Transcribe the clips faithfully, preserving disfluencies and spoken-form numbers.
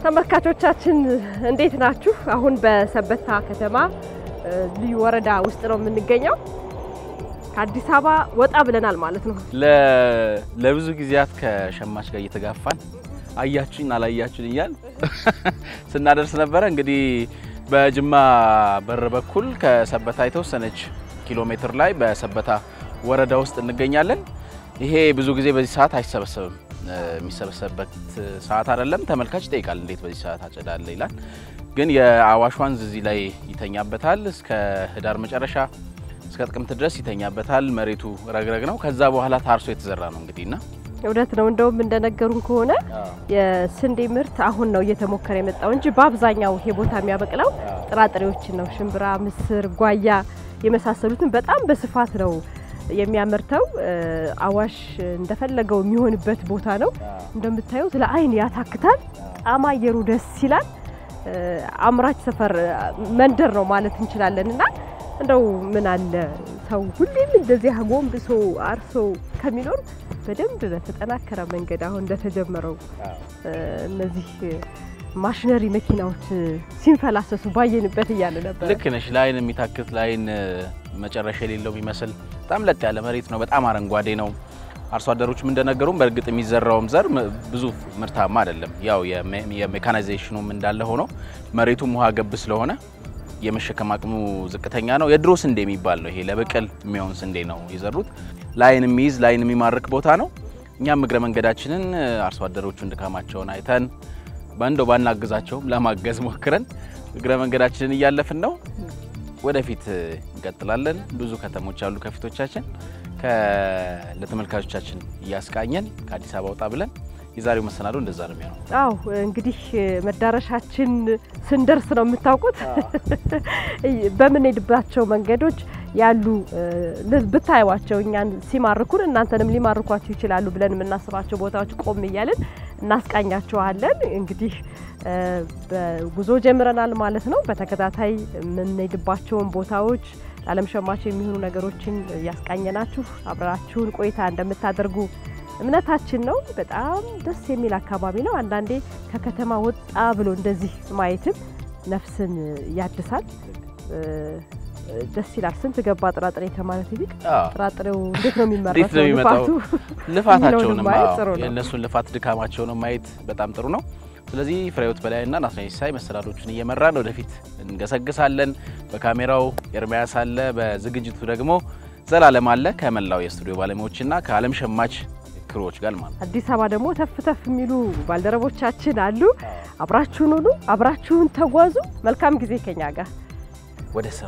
ተመልካቾቻችን እንዴት ናችሁ? አሁን በሰበታ ከተማ ልዩ ወረዳ ውስጥ ነው የምንገኘው። ከአዲስ አበባ ወጣ ብለናል ማለት ነው። ለ ለብዙ ጊዜያት ከሸማች ጋር እየተጋፋን አያችሁኝ አላያችሁኝ ይያል ስናደርስ ነበር። እንግዲህ በጅማ በር በኩል ከሰበታ የተወሰነች ኪሎ ሜትር ላይ በሰበታ ወረዳ ውስጥ እንገኛለን። ይሄ ብዙ ጊዜ በዚህ ሰዓት አይሰበሰብም። የሚሰበሰብበት ሰዓት አይደለም። ተመልካች ይጠይቃል እንዴት በዚህ ሰዓት አጨዳለ ይላል። ግን የአዋሽ ወንዝ እዚህ ላይ ይተኛበታል። እስከ ህዳር መጨረሻ እስከ ጥቅምት ድረስ ይተኛበታል። መሬቱ ረግረግ ነው። ከዛ በኋላ ታርሶ የተዘራ ነው እንግዲህና እውነት ነው። እንደውም እንደነገሩን ከሆነ የስንዴ ምርት አሁን ነው እየተሞከረ የመጣው እንጂ በአብዛኛው ይሄ ቦታ የሚያበቅለው ጥራጥሬዎችን ነው። ሽምብራ፣ ምስር፣ ጓያ የመሳሰሉትን በጣም በስፋት ነው የሚያመርተው። አዋሽ እንደፈለገው የሚሆንበት ቦታ ነው። እንደምታዩት ለአይን ያታክታል። ጣማ አየሩ ደስ ይላል። አምራች ሰፈር መንደር ነው ማለት እንችላለንና እንደው ምን አለ ሰው ሁሌም እንደዚህ ጎንብሶ አርሶ ከሚኖር በደንብ በተጠናከረ መንገድ አሁን እንደተጀመረው እነዚህ ማሽነሪ መኪናዎች ሲንፈላሰሱ ባየንበት ይያለ ነበር። ልክ ነሽ። ላይን የሚታክት ላይን መጨረሻ የሌለው የሚመስል በጣም ለጥ ያለ መሬት ነው። በጣም አረንጓዴ ነው። አርሶ አደሮችም እንደነገሩን በእርግጥ የሚዘራውም ዘር ብዙ ምርታማ አይደለም። ያው የሜካናይዜሽኑም እንዳለ ሆኖ መሬቱም ውሃ ገብ ስለሆነ የመሸከም አቅሙ ዝቅተኛ ነው። የድሮ ስንዴ የሚባል ነው። ይሄ ለበቀል የሚሆን ስንዴ ነው የዘሩት። ላይን የሚይዝ ላይን የሚማርክ ቦታ ነው። እኛም እግረ መንገዳችንን አርሶ አደሮቹን ድካማቸውን አይተን ባንዶ ባናግዛቸውም ለማገዝ ሞክረን እግረ መንገዳችንን እያለፍን ነው። ወደፊት እንቀጥላለን። ብዙ ከተሞች አሉ ከፊቶቻችን ለተመልካቾቻችን እያስቃኘን ከአዲስ አበባ ወጣ ብለን የዛሬው መሰናዶ እንደዛ ነው የሚሆነው። አው እንግዲህ መዳረሻችን ስንደርስ ነው የምታውቁት። በምን ሄድባቸው መንገዶች ያሉ ብታዩዋቸው እኛን ሲማርኩን እናንተንም ሊማርኳችሁ ይችላሉ ብለን የምናስባቸው ቦታዎች ቆም ይያልን እናስቃኛችኋለን። እንግዲህ በጉዞ ጀምረናል ማለት ነው። በተከታታይ ምን ሄድባቸው ቦታዎች ለዓለም ሸማች የሚሆኑ ነገሮችን ያስቃኘናችሁ አብራችሁን ቆይታ እንደምታደርጉ እምነታችን ነው። በጣም ደስ የሚል አካባቢ ነው። አንዳንዴ ከከተማ ወጣ ብሎ እንደዚህ ማየትም ነፍስን ያድሳል። ደስ ይላል። ስንት ገባ ጥራጥሬ ከማለት ይልቅ ጥራጥሬው እንዴት ነው የሚመረተው ልፋቱ ልፋታቸው ነው ማለት የነሱን ልፋት ድካማቸው ነው ማየት በጣም ጥሩ ነው። ስለዚህ ፍሬውት በላይና ናትናኤል ሳይ መሰናዶችን እየመራን ወደፊት እንገሰግሳለን። በካሜራው ኤርሚያስ አለ፣ በዝግጅቱ ደግሞ ዘላለም አለ ከመላው የስቱዲዮ ባለሙያዎችና ከዓለም ሸማች ክሮች ጋር ማለት አዲስ አበባ ደግሞ ተፍ ተፍ የሚሉ ባልደረቦቻችን አሉ። አብራችሁን ሁሉ አብራችሁን ተጓዙ። መልካም ጊዜ ከኛ ጋር ወደ ስራ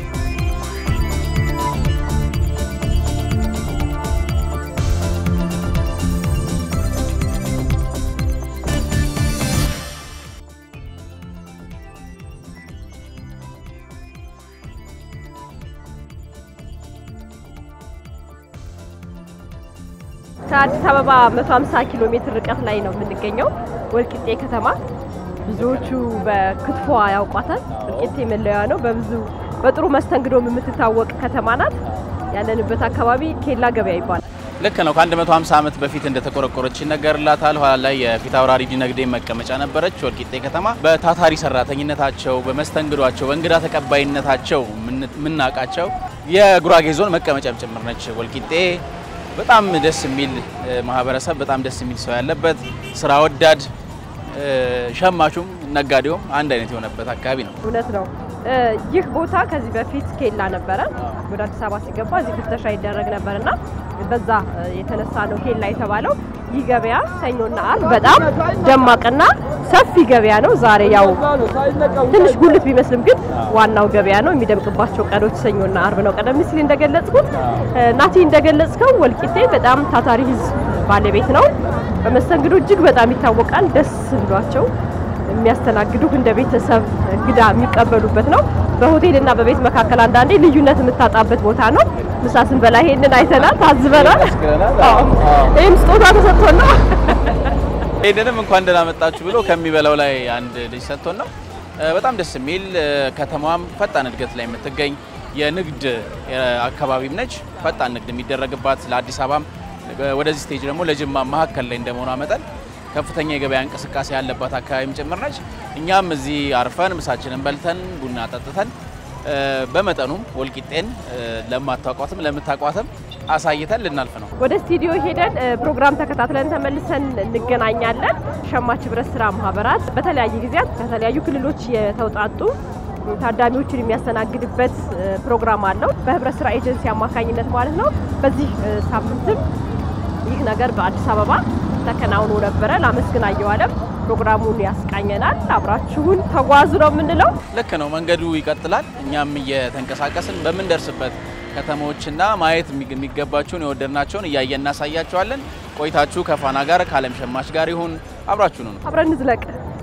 ከአዲስ አበባ መቶ ሃምሳ ኪሎ ሜትር ርቀት ላይ ነው የምንገኘው ወልቂጤ ከተማ። ብዙዎቹ በክትፎ ያውቋታል። ወልቂጤ መለያ ነው። በብዙ በጥሩ መስተንግዶ የምትታወቅ ከተማ ናት። ያለንበት አካባቢ ኬላ ገበያ ይባላል። ልክ ነው። ከ150 ዓመት በፊት እንደተቆረቆረች ይነገርላታል። ኋላ ላይ የፊት አውራሪ ዲነግዴ መቀመጫ ነበረች። ወልቂጤ ከተማ በታታሪ ሰራተኝነታቸው፣ በመስተንግዷቸው፣ በእንግዳ ተቀባይነታቸው ምናቃቸው የጉራጌ ዞን መቀመጫም ጭምር ነች ወልቂጤ። በጣም ደስ የሚል ማህበረሰብ፣ በጣም ደስ የሚል ሰው ያለበት ስራ ወዳድ ሸማቹም ነጋዴውም አንድ አይነት የሆነበት አካባቢ ነው። እውነት ነው። ይህ ቦታ ከዚህ በፊት ኬላ ነበረ። ወደ አዲስ አበባ ሲገባ እዚህ ፍተሻ ይደረግ ነበርና በዛ የተነሳ ነው ኬላ የተባለው። ይህ ገበያ ሰኞና አርብ በጣም ደማቅና ሰፊ ገበያ ነው። ዛሬ ያው ትንሽ ጉልት ቢመስልም ግን ዋናው ገበያ ነው። የሚደምቅባቸው ቀኖች ሰኞና አርብ ነው። ቀደም ሲል እንደገለጽኩት ናቲ እንደገለጽከው ወልቂጤ በጣም ታታሪ ህዝብ ባለቤት ነው። በመስተንግዶ እጅግ በጣም ይታወቃል። ደስ ብሏቸው የሚያስተናግዱ እንደ ቤተሰብ እንግዳ የሚቀበሉበት ነው። በሆቴልና በቤት መካከል አንዳንዴ ልዩነት የምታጣበት ቦታ ነው። ምሳ ስንበላ ይሄንን አይተናል፣ ታዝበናል። አዎ እም ስጦታ ተሰጥቶና ሄደንም እንኳን ደህና መጣችሁ ብሎ ከሚበላው ላይ አንድ ልጅ ሰጥቶን ነው። በጣም ደስ የሚል ከተማዋም ፈጣን እድገት ላይ የምትገኝ የንግድ አካባቢም ነች። ፈጣን ንግድ የሚደረግባት ለአዲስ አበባም ወደዚህ ስቴጅ ደግሞ ለጅማ ማከለ ላይ እንደመሆኑ አመጣን ከፍተኛ የገበያ እንቅስቃሴ ያለባት አካባቢም ጭምር ነች። እኛም እዚህ አርፈን ምሳችንን በልተን ቡና ጠጥተን በመጠኑም ወልቂጤን ለማታቋትም ለምታቋትም አሳይተን ልናልፍ ነው። ወደ ስቱዲዮ ሄደን ፕሮግራም ተከታትለን ተመልሰን እንገናኛለን። ሸማች ህብረት ስራ ማህበራት በተለያየ ጊዜያት ከተለያዩ ክልሎች የተውጣጡ ታዳሚዎችን የሚያስተናግድበት ፕሮግራም አለው በህብረት ስራ ኤጀንሲ አማካኝነት ማለት ነው። በዚህ ሳምንትም ይህ ነገር በአዲስ አበባ ተከናውኖ ነበር። ላመስግናየው ዓለም ፕሮግራሙን ያስቃኘናል። አብራችሁን ተጓዙ ነው የምንለው። ልክ ነው፣ መንገዱ ይቀጥላል። እኛም እየተንቀሳቀስን በመንደርስበት ከተሞችና ማየት የሚገባቸውን የወደድናቸውን እያየን እናሳያቸዋለን። ቆይታችሁ ከፋና ጋር ከዓለም ሸማች ጋር ይሁን። አብራችሁ ነው አብረን እንዝለቅ።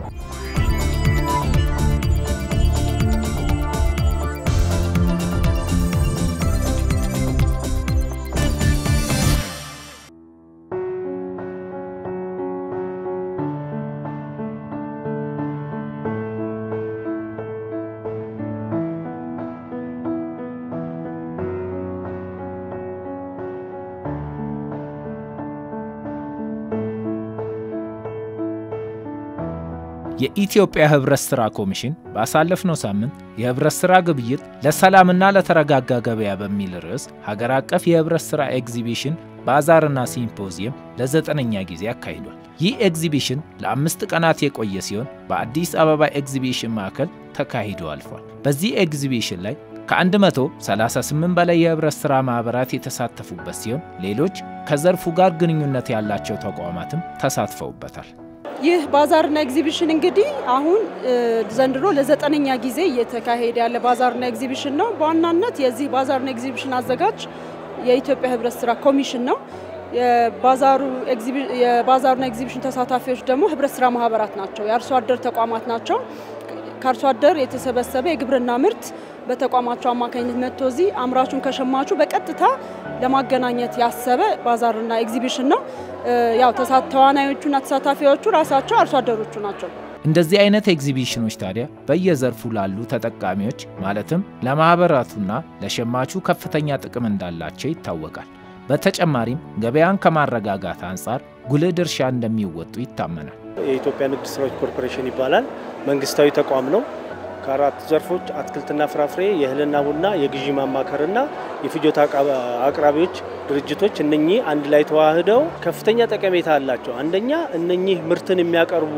የኢትዮጵያ ህብረት ስራ ኮሚሽን ባሳለፍነው ሳምንት የህብረት ስራ ግብይት ለሰላምና ለተረጋጋ ገበያ በሚል ርዕስ ሀገር አቀፍ የህብረት ስራ ኤግዚቢሽን ባዛርና ሲምፖዚየም ለዘጠነኛ ጊዜ አካሂዷል። ይህ ኤግዚቢሽን ለአምስት ቀናት የቆየ ሲሆን በአዲስ አበባ ኤግዚቢሽን ማዕከል ተካሂዶ አልፏል። በዚህ ኤግዚቢሽን ላይ ከ138 በላይ የህብረት ስራ ማህበራት የተሳተፉበት ሲሆን ሌሎች ከዘርፉ ጋር ግንኙነት ያላቸው ተቋማትም ተሳትፈውበታል። ይህ ባዛርና ኤግዚቢሽን እንግዲህ አሁን ዘንድሮ ለዘጠነኛ ጊዜ እየተካሄደ ያለ ባዛርና ኤግዚቢሽን ነው። በዋናነት የዚህ ባዛርና ኤግዚቢሽን አዘጋጅ የኢትዮጵያ ህብረት ስራ ኮሚሽን ነው። የባዛሩ ኤግዚቢሽን የባዛርና ኤግዚቢሽን ተሳታፊዎች ደግሞ ህብረት ስራ ማህበራት ናቸው፣ የአርሶ አደር ተቋማት ናቸው። ከአርሶ አደር የተሰበሰበ የግብርና ምርት በተቋማቸው አማካኝነት መጥቶ እዚህ አምራቹን ከሸማቹ በቀጥታ ለማገናኘት ያሰበ ባዛርና ኤግዚቢሽን ነው። ያው ተሳታፊዎቹና ተሳታፊዎቹ ራሳቸው አርሶ አደሮቹ ናቸው። እንደዚህ አይነት ኤግዚቢሽኖች ታዲያ በየዘርፉ ላሉ ተጠቃሚዎች ማለትም ለማህበራቱና ለሸማቹ ከፍተኛ ጥቅም እንዳላቸው ይታወቃል። በተጨማሪም ገበያን ከማረጋጋት አንፃር ጉልህ ድርሻ እንደሚወጡ ይታመናል። የኢትዮጵያ ንግድ ስራዎች ኮርፖሬሽን ይባላል። መንግስታዊ ተቋም ነው። ከአራት ዘርፎች አትክልትና ፍራፍሬ፣ የእህልና ቡና፣ የግዢ ማማከርና የፍጆታ አቅራቢዎች ድርጅቶች እነኚህ አንድ ላይ ተዋህደው ከፍተኛ ጠቀሜታ አላቸው። አንደኛ እነኚህ ምርትን የሚያቀርቡ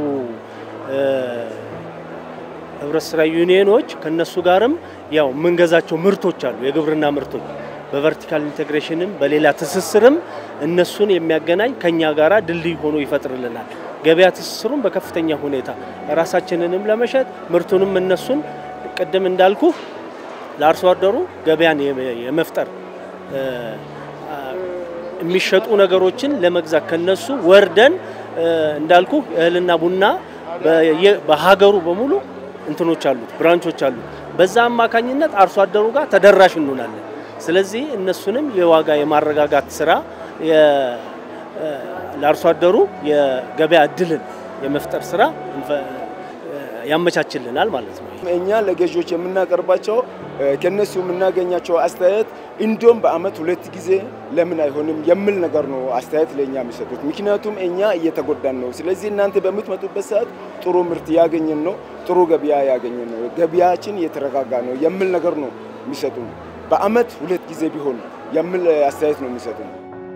ህብረት ስራ ዩኒየኖች ከነሱ ጋርም ያው መንገዛቸው ምርቶች አሉ፣ የግብርና ምርቶች በቨርቲካል ኢንተግሬሽንም በሌላ ትስስርም እነሱን የሚያገናኝ ከኛ ጋራ ድልድይ ሆኖ ይፈጥርልናል። ገበያ ትስስሩን በከፍተኛ ሁኔታ ራሳችንንም ለመሸጥ ምርቱንም እነሱን ቀደም እንዳልኩ ለአርሶ አደሩ ገበያን የመፍጠር የሚሸጡ ነገሮችን ለመግዛት ከነሱ ወርደን እንዳልኩ እህልና ቡና በሀገሩ በሙሉ እንትኖች አሉት፣ ብራንቾች አሉ። በዛ አማካኝነት አርሶ አደሩ ጋር ተደራሽ እንሆናለን። ስለዚህ እነሱንም የዋጋ የማረጋጋት ስራ ለአርሶ አደሩ የገበያ እድልን የመፍጠር ስራ ያመቻችልናል ማለት ነው። እኛ ለገዢዎች የምናቀርባቸው ከነሱ የምናገኛቸው አስተያየት እንዲሁም በአመት ሁለት ጊዜ ለምን አይሆንም የሚል ነገር ነው አስተያየት ለኛ የሚሰጡት። ምክንያቱም እኛ እየተጎዳን ነው። ስለዚህ እናንተ በምትመጡበት ሰዓት ጥሩ ምርት ያገኘን ነው፣ ጥሩ ገበያ ያገኘን ነው፣ ገበያችን እየተረጋጋ ነው የሚል ነገር ነው የሚሰጡን። በአመት ሁለት ጊዜ ቢሆን የሚል አስተያየት ነው የሚሰጡን።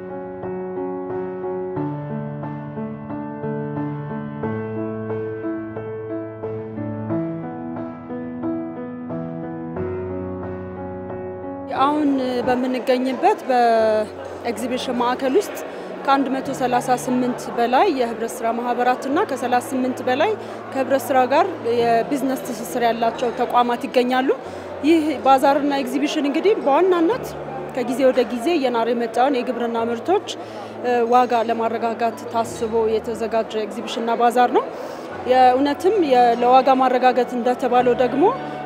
አሁን በመንገኝበት በኤግዚቢሽን ማዕከል ውስጥ ከ138 በላይ የህብረት ስራ ማህበራትና ከ38 በላይ ከህብረት ስራ ጋር የቢዝነስ ትስስር ያላቸው ተቋማት ይገኛሉ። ይህ ባዛርና ኤግዚቢሽን እንግዲህ በዋናነት ከጊዜ ወደ ጊዜ የናረ የመጣውን የግብርና ምርቶች ዋጋ ለማረጋጋት ታስቦ የተዘጋጀ ኤግዚቢሽንና ባዛር ነው። የእውነትም ለዋጋ ማረጋጋት እንደተባለው ደግሞ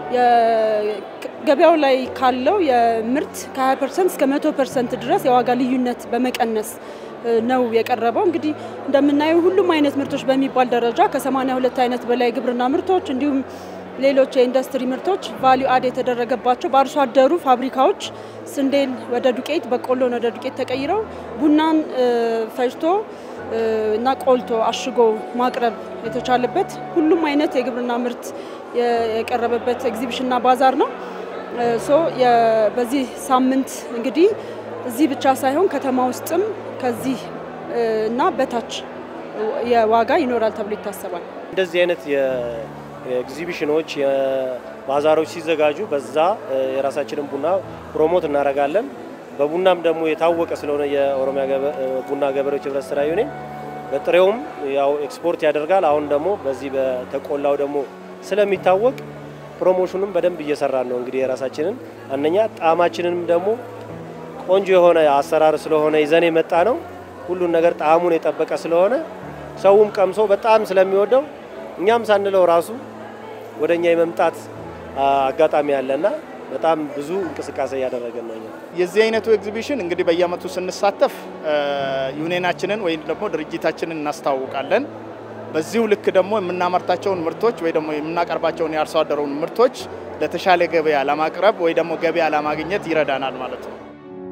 ገበያው ላይ ካለው የምርት ከ20 ፐርሰንት እስከ መቶ ፐርሰንት ድረስ የዋጋ ልዩነት በመቀነስ ነው የቀረበው። እንግዲህ እንደምናየው ሁሉም አይነት ምርቶች በሚባል ደረጃ ከ82 አይነት በላይ ግብርና ምርቶች እንዲሁም ሌሎች የኢንዱስትሪ ምርቶች ቫልዩ አድ የተደረገባቸው በአርሶ አደሩ ፋብሪካዎች ስንዴን ወደ ዱቄት፣ በቆሎን ወደ ዱቄት ተቀይረው ቡናን ፈጭቶ እና ቆልቶ አሽጎ ማቅረብ የተቻለበት ሁሉም አይነት የግብርና ምርት የቀረበበት ኤግዚቢሽንና ባዛር ነው። ሶ በዚህ ሳምንት እንግዲህ እዚህ ብቻ ሳይሆን ከተማ ውስጥም ከዚህ እና በታች የዋጋ ይኖራል ተብሎ ይታሰባል። እንደዚህ አይነት የኤግዚቢሽኖች የባዛሮች ሲዘጋጁ በዛ የራሳችንን ቡና ፕሮሞት እናደርጋለን። በቡናም ደግሞ የታወቀ ስለሆነ የኦሮሚያ ቡና ገበሬዎች ህብረት ስራ ዩኒየን በጥሬውም ያው ኤክስፖርት ያደርጋል። አሁን ደግሞ በዚህ በተቆላው ደግሞ ስለሚታወቅ ፕሮሞሽኑም በደንብ እየሰራን ነው። እንግዲህ የራሳችንን አንደኛ ጣዕማችንንም ደግሞ ቆንጆ የሆነ አሰራር ስለሆነ ይዘን የመጣ ነው። ሁሉን ነገር ጣዕሙን የጠበቀ ስለሆነ ሰውም ቀምሶ በጣም ስለሚወደው እኛም ሳንለው ራሱ ወደኛ የመምጣት አጋጣሚ ያለና በጣም ብዙ እንቅስቃሴ ያደረገን ነው። የዚህ አይነቱ ኤግዚቢሽን እንግዲህ በየአመቱ ስንሳተፍ ዩኒየናችንን ወይ ደግሞ ድርጅታችንን እናስተዋውቃለን። በዚሁ ልክ ደግሞ የምናመርታቸውን ምርቶች ወይ ደግሞ የምናቀርባቸውን የአርሶ አደሩን ምርቶች ለተሻለ ገበያ ለማቅረብ ወይ ደግሞ ገበያ ለማግኘት ይረዳናል ማለት ነው።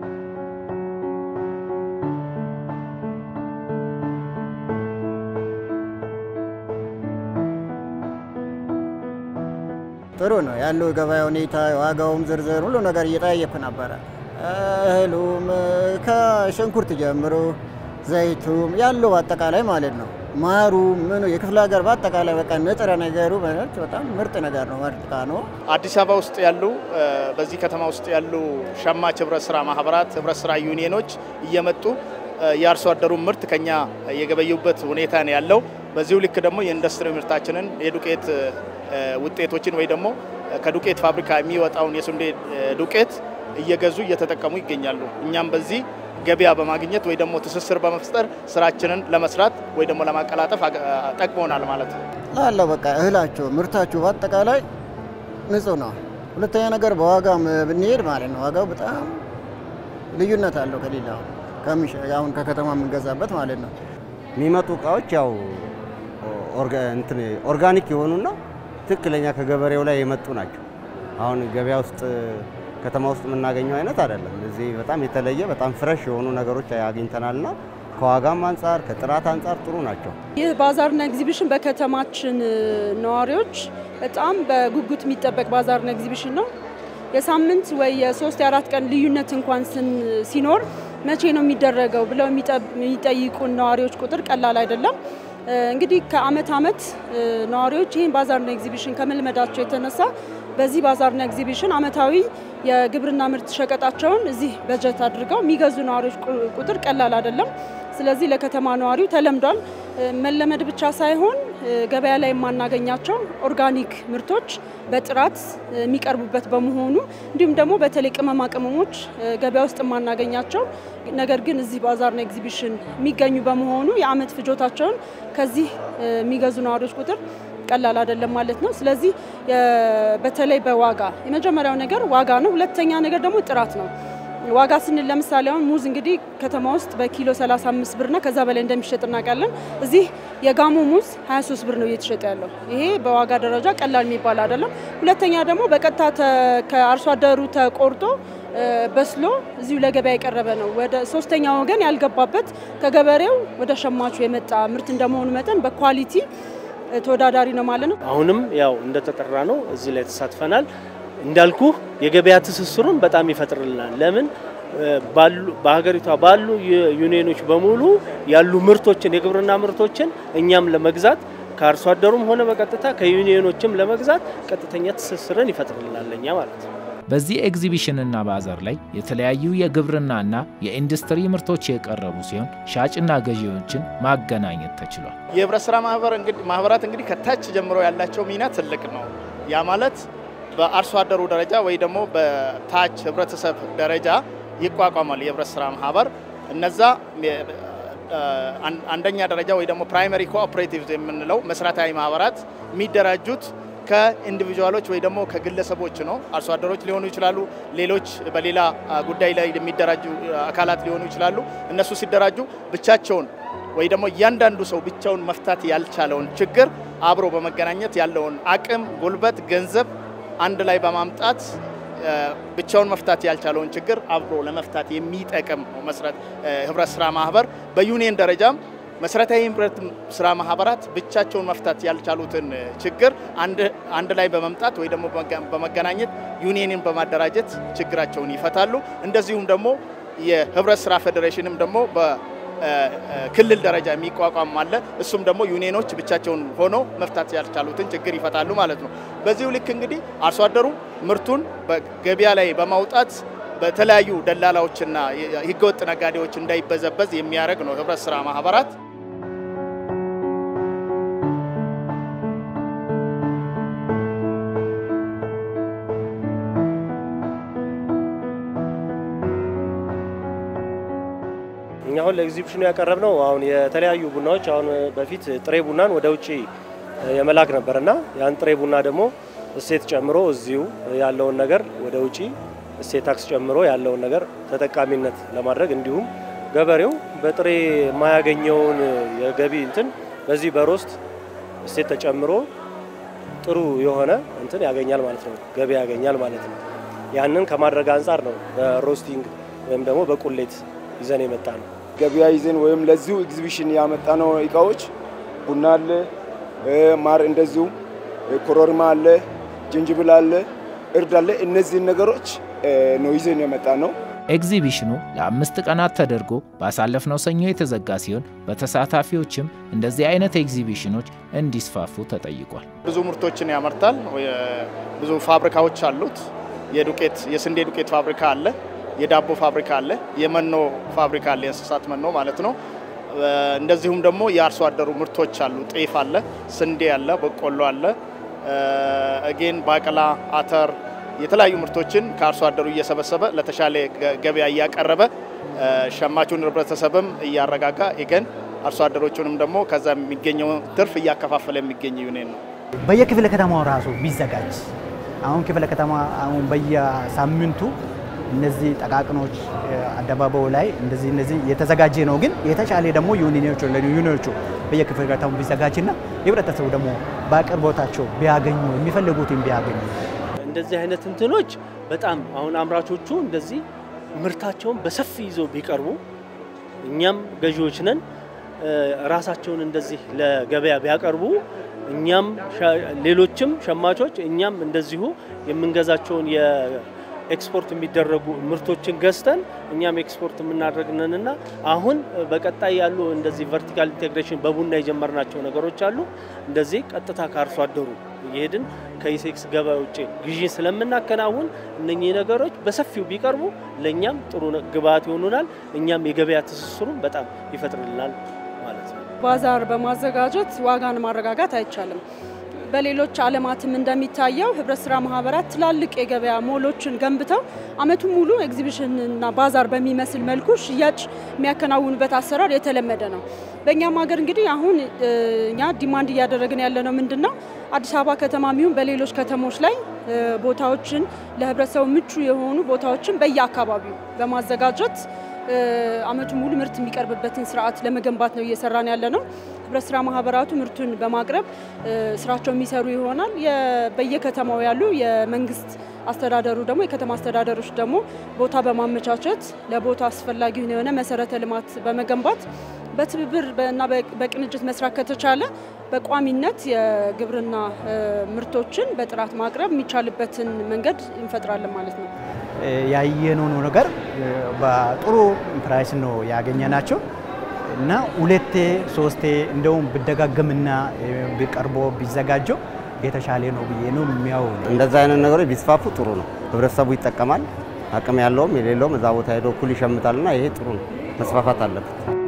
ጥሩ ነው ያለው ገበያ ሁኔታ፣ ዋጋውም ዝርዝር ሁሉ ነገር እየጠየቅኩ ነበር። እህሉም ከሽንኩርት ጀምሮ ዘይቱም ያለው አጠቃላይ ማለት ነው። ማሩ ምን የክፍለ ሀገር በአጠቃላይ በቃ ንጥረ ነገሩ ማለት በጣም ምርጥ ነገር ነው። ምርጥ ነው። አዲስ አበባ ውስጥ ያሉ በዚህ ከተማ ውስጥ ያሉ ሸማች ህብረት ስራ ማህበራት ህብረት ስራ ዩኒየኖች እየመጡ የአርሶ አደሩ ምርት ከኛ የገበዩበት ሁኔታ ነው ያለው። በዚሁ ልክ ደግሞ የኢንዱስትሪ ምርታችንን የዱቄት ውጤቶችን ወይ ደግሞ ከዱቄት ፋብሪካ የሚወጣውን የስንዴ ዱቄት እየገዙ እየተጠቀሙ ይገኛሉ። እኛም በዚህ ገበያ በማግኘት ወይ ደግሞ ትስስር በመፍጠር ስራችንን ለመስራት ወይ ደግሞ ለማቀላጠፍ ጠቅሞናል ማለት ነው። ላለው በቃ እህላቸው ምርታቸው በአጠቃላይ ንጹህ ነው። ሁለተኛ ነገር በዋጋም ብንሄድ ማለት ነው ዋጋው በጣም ልዩነት አለው ከሌላው ከምሽ አሁን ከከተማ የምንገዛበት ማለት ነው። የሚመጡ እቃዎች ያው ኦርጋኒክ የሆኑና ትክክለኛ ከገበሬው ላይ የመጡ ናቸው። አሁን ገበያ ውስጥ ከተማ ውስጥ የምናገኘው አይነት አይደለም። እዚህ በጣም የተለየ በጣም ፍሬሽ የሆኑ ነገሮች አግኝተናልና ከዋጋም አንፃር ከጥራት አንፃር ጥሩ ናቸው። ይህ ባዛርና ኤግዚቢሽን በከተማችን ነዋሪዎች በጣም በጉጉት የሚጠበቅ ባዛርና ኤግዚቢሽን ነው። የሳምንት ወይ የሶስት የአራት ቀን ልዩነት እንኳን ሲኖር መቼ ነው የሚደረገው ብለው የሚጠይቁ ነዋሪዎች ቁጥር ቀላል አይደለም። እንግዲህ ከአመት አመት ነዋሪዎች ይህን ባዛርና ኤግዚቢሽን ከመልመዳቸው የተነሳ በዚህ ባዛርና ኤግዚቢሽን አመታዊ የግብርና ምርት ሸቀጣቸውን እዚህ በጀት አድርገው የሚገዙ ነዋሪዎች ቁጥር ቀላል አይደለም። ስለዚህ ለከተማ ነዋሪው ተለምዷል። መለመድ ብቻ ሳይሆን ገበያ ላይ የማናገኛቸው ኦርጋኒክ ምርቶች በጥራት የሚቀርቡበት በመሆኑ እንዲሁም ደግሞ በተለይ ቅመማ ቅመሞች ገበያ ውስጥ የማናገኛቸው ነገር ግን እዚህ ባዛርና ኤግዚቢሽን የሚገኙ በመሆኑ የአመት ፍጆታቸውን ከዚህ የሚገዙ ነዋሪዎች ቁጥር ቀላል አይደለም ማለት ነው። ስለዚህ በተለይ በዋጋ የመጀመሪያው ነገር ዋጋ ነው። ሁለተኛ ነገር ደግሞ ጥራት ነው። ዋጋ ስንል ለምሳሌ አሁን ሙዝ እንግዲህ ከተማ ውስጥ በኪሎ ሰላሳ አምስት ብርና ከዛ በላይ እንደሚሸጥ እናውቃለን። እዚህ የጋሞ ሙዝ ሀያ ሶስት ብር ነው እየተሸጠ ያለው። ይሄ በዋጋ ደረጃ ቀላል የሚባል አይደለም። ሁለተኛ ደግሞ በቀጥታ ከአርሶ አደሩ ተቆርጦ በስሎ እዚሁ ለገበያ የቀረበ ነው። ወደ ሶስተኛ ወገን ያልገባበት ከገበሬው ወደ ሸማቹ የመጣ ምርት እንደመሆኑ መጠን በኳሊቲ ተወዳዳሪ ነው ማለት ነው። አሁንም ያው እንደተጠራ ነው እዚህ ላይ ተሳትፈናል። እንዳልኩ የገበያ ትስስሩን በጣም ይፈጥርልናል። ለምን ባሉ በሀገሪቷ ባሉ ዩኒየኖች በሙሉ ያሉ ምርቶችን የግብርና ምርቶችን እኛም ለመግዛት ከአርሶ አደሩም ሆነ በቀጥታ ከዩኒየኖችም ለመግዛት ቀጥተኛ ትስስርን ይፈጥርልናል ለኛ ማለት ነው። በዚህ ኤግዚቢሽንና ባዛር ላይ የተለያዩ የግብርናና የኢንዱስትሪ ምርቶች የቀረቡ ሲሆን ሻጭና ገዢዎችን ማገናኘት ተችሏል። የህብረት ስራ ማህበር እንግዲህ ማህበራት እንግዲህ ከታች ጀምሮ ያላቸው ሚና ትልቅ ነው። ያ ማለት በአርሶ አደሩ ደረጃ ወይ ደግሞ በታች ህብረተሰብ ደረጃ ይቋቋማል የህብረት ስራ ማህበር። እነዛ አንደኛ ደረጃ ወይ ደግሞ ፕራይመሪ ኮኦፐሬቲቭስ የምንለው መስራታዊ ማህበራት የሚደራጁት ከኢንዲቪጁዋሎች ወይ ደግሞ ከግለሰቦች ነው። አርሶ አደሮች ሊሆኑ ይችላሉ፣ ሌሎች በሌላ ጉዳይ ላይ የሚደራጁ አካላት ሊሆኑ ይችላሉ። እነሱ ሲደራጁ ብቻቸውን ወይ ደግሞ እያንዳንዱ ሰው ብቻውን መፍታት ያልቻለውን ችግር አብሮ በመገናኘት ያለውን አቅም፣ ጉልበት፣ ገንዘብ አንድ ላይ በማምጣት ብቻውን መፍታት ያልቻለውን ችግር አብሮ ለመፍታት የሚጠቅም መስራት ህብረት ስራ ማህበር። በዩኒየን ደረጃም መሰረታዊ ህብረት ስራ ማህበራት ብቻቸውን መፍታት ያልቻሉትን ችግር አንድ አንድ ላይ በመምጣት ወይ ደግሞ በመገናኘት ዩኒየንን በማደራጀት ችግራቸውን ይፈታሉ። እንደዚሁም ደግሞ የህብረት ስራ ፌዴሬሽንም ደግሞ በክልል ደረጃ የሚቋቋም አለ። እሱም ደግሞ ዩኒየኖች ብቻቸውን ሆኖ መፍታት ያልቻሉትን ችግር ይፈታሉ ማለት ነው። በዚሁ ልክ እንግዲህ አርሶ አደሩ ምርቱን በገበያ ላይ በማውጣት በተለያዩ ደላላዎችና ህገወጥ ነጋዴዎች እንዳይበዘበዝ የሚያደርግ ነው ህብረት ስራ ማህበራት። እኛ አሁን ለኤግዚቢሽኑ ያቀረብነው አሁን የተለያዩ ቡናዎች አሁን በፊት ጥሬ ቡናን ወደ ውጪ የመላክ ነበርና ያን ጥሬ ቡና ደግሞ እሴት ጨምሮ እዚሁ ያለውን ነገር ወደ ውጪ እሴት ታክስ ጨምሮ ያለውን ነገር ተጠቃሚነት ለማድረግ እንዲሁም ገበሬው በጥሬ የማያገኘውን የገቢ እንትን በዚህ በሮስት እሴት ተጨምሮ ጥሩ የሆነ እንትን ያገኛል ማለት ነው፣ ገቢ ያገኛል ማለት ነው። ያንን ከማድረግ አንፃር ነው በሮስቲንግ ወይም ደግሞ በቁሌት ይዘን የመጣ ነው። ገበያ ይዘን ወይም ለዚሁ ኤግዚቢሽን ያመጣ ነው እቃዎች ቡና አለ፣ ማር እንደዚሁ ኮሮሪማ አለ፣ ጅንጅብል አለ፣ እርድ አለ። እነዚህ ነገሮች ነው ይዘን የመጣ ነው። ኤግዚቢሽኑ ለአምስት ቀናት ተደርጎ ባሳለፍነው ሰኞ የተዘጋ ሲሆን በተሳታፊዎችም እንደዚህ አይነት ኤግዚቢሽኖች እንዲስፋፉ ተጠይቋል። ብዙ ምርቶችን ያመርታል። ብዙ ፋብሪካዎች አሉት። የዱቄት የስንዴ ዱቄት ፋብሪካ አለ፣ የዳቦ ፋብሪካ አለ፣ የመኖ ፋብሪካ አለ፣ የእንስሳት መኖ ማለት ነው። እንደዚሁም ደግሞ የአርሶ አደሩ ምርቶች አሉ። ጤፍ አለ፣ ስንዴ አለ፣ በቆሎ አለ፣ አጌን ባቀላ፣ አተር የተለያዩ ምርቶችን ከአርሶ አደሩ እየሰበሰበ ለተሻለ ገበያ ያቀረበ ሸማቹን ህብረተሰብም እያረጋጋ ይገን አርሶ አደሮቹንም ደግሞ ከዛ የሚገኘው ትርፍ እያከፋፈለ የሚገኝ ዩኒየን ነው። በየክፍለ ከተማው ራሱ ቢዘጋጅ አሁን ክፍለ ከተማ አሁን በየሳምንቱ እነዚህ ጠቃቅኖች አደባባዩ ላይ እንደዚህ እንደዚህ የተዘጋጀ ነው። ግን የተሻለ ደግሞ ዩኒየኖቹ ለዩኒየኖቹ በየክፍለ ከተማው ቢዘጋጅና ህብረተሰቡ ደግሞ በአቅርቦታቸው ቢያገኙ የሚፈልጉትን ቢያገኙ እንደዚህ አይነት እንትኖች በጣም አሁን አምራቾቹ እንደዚህ ምርታቸውን በሰፊ ይዘው ቢቀርቡ እኛም ገዢዎች ነን ራሳቸውን እንደዚህ ለገበያ ቢያቀርቡ እኛም ሌሎችም ሸማቾች እኛም እንደዚሁ የምንገዛቸውን የኤክስፖርት የሚደረጉ ምርቶችን ገዝተን እኛም ኤክስፖርት የምናደርግነንና አሁን በቀጣይ ያሉ እንደዚህ ቨርቲካል ኢንቴግሬሽን በቡና የጀመርናቸው ነገሮች አሉ። እንደዚህ ቀጥታ ከአርሶ አደሩ ይሄድን ከኢሴክስ ገበያ ውጪ ግዢ ስለምናከናውን እነኚህ ነገሮች በሰፊው ቢቀርቡ ለኛም ጥሩ ግብአት ይሆኑናል። እኛም የገበያ ትስስሩን በጣም ይፈጥርልናል ማለት ነው። ባዛር በማዘጋጀት ዋጋን ማረጋጋት አይቻልም። በሌሎች ዓለማትም እንደሚታየው ህብረት ስራ ማህበራት ትላልቅ የገበያ ሞሎችን ገንብተው አመቱን ሙሉ ኤግዚቢሽንና ባዛር በሚመስል መልኩ ሽያጭ የሚያከናውኑበት አሰራር የተለመደ ነው። በእኛም ሀገር እንግዲህ አሁን እኛ ዲማንድ እያደረግን ያለነው ምንድነው አዲስ አበባ ከተማም ይሁን በሌሎች ከተሞች ላይ ቦታዎችን ለህብረተሰቡ ምቹ የሆኑ ቦታዎችን በየአካባቢው በማዘጋጀት አመቱን ሙሉ ምርት የሚቀርብበትን ስርዓት ለመገንባት ነው እየሰራን ያለነው። ህብረት ስራ ማህበራቱ ምርቱን በማቅረብ ስራቸው የሚሰሩ ይሆናል። በየከተማው ያሉ የመንግስት አስተዳደሩ ደግሞ የከተማ አስተዳደሮች ደግሞ ቦታ በማመቻቸት ለቦታ አስፈላጊ የሆነ መሰረተ ልማት በመገንባት በትብብር እና በቅንጅት መስራት ከተቻለ በቋሚነት የግብርና ምርቶችን በጥራት ማቅረብ የሚቻልበትን መንገድ እንፈጥራለን ማለት ነው። ያየነው ነገር በጥሩ ፕራይስ ነው ያገኘናቸው እና ሁለቴ ሶስቴ እንደውም ብደጋገምና ቢቀርቦ ቢዘጋጀው የተሻለ ነው ብዬ ነው የሚያው። እንደዛ አይነት ነገሮች ቢስፋፉ ጥሩ ነው። ህብረተሰቡ ይጠቀማል። አቅም ያለውም የሌለውም እዛ ቦታ ሄዶ እኩል ይሸምታልና ይሄ ጥሩ ነው፣ መስፋፋት አለበት።